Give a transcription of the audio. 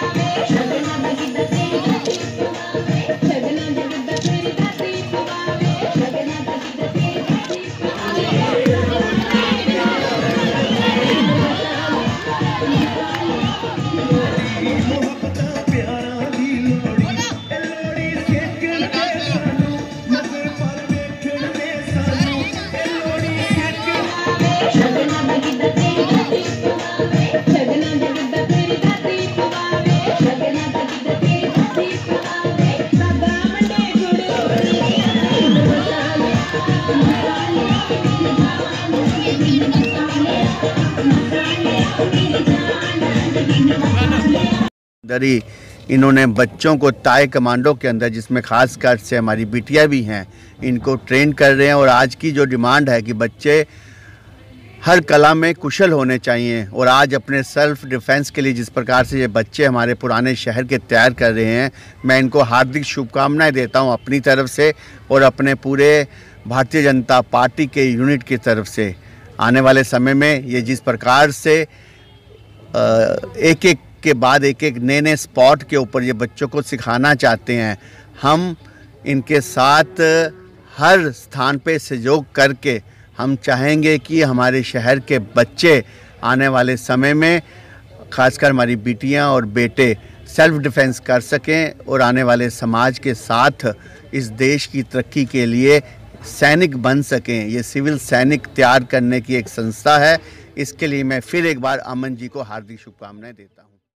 दरी इन्होंने बच्चों को ताई कमांडो के अंदर, जिसमें खास कर से हमारी बिटिया भी हैं, इनको ट्रेन कर रहे हैं। और आज की जो डिमांड है कि बच्चे हर कला में कुशल होने चाहिए, और आज अपने सेल्फ डिफेंस के लिए जिस प्रकार से ये बच्चे हमारे पुराने शहर के तैयार कर रहे हैं, मैं इनको हार्दिक शुभकामनाएं देता हूं अपनी तरफ से और अपने पूरे भारतीय जनता पार्टी के यूनिट की तरफ से। आने वाले समय में ये जिस प्रकार से एक एक के बाद एक एक नए नए स्पॉट के ऊपर ये बच्चों को सिखाना चाहते हैं, हम इनके साथ हर स्थान पे सहयोग करके हम चाहेंगे कि हमारे शहर के बच्चे आने वाले समय में, खासकर हमारी बिटियां और बेटे, सेल्फ डिफेंस कर सकें और आने वाले समाज के साथ इस देश की तरक्की के लिए सैनिक बन सकें। ये सिविल सैनिक तैयार करने की एक संस्था है। इसके लिए मैं फिर एक बार अमन जी को हार्दिक शुभकामनाएं देता हूं।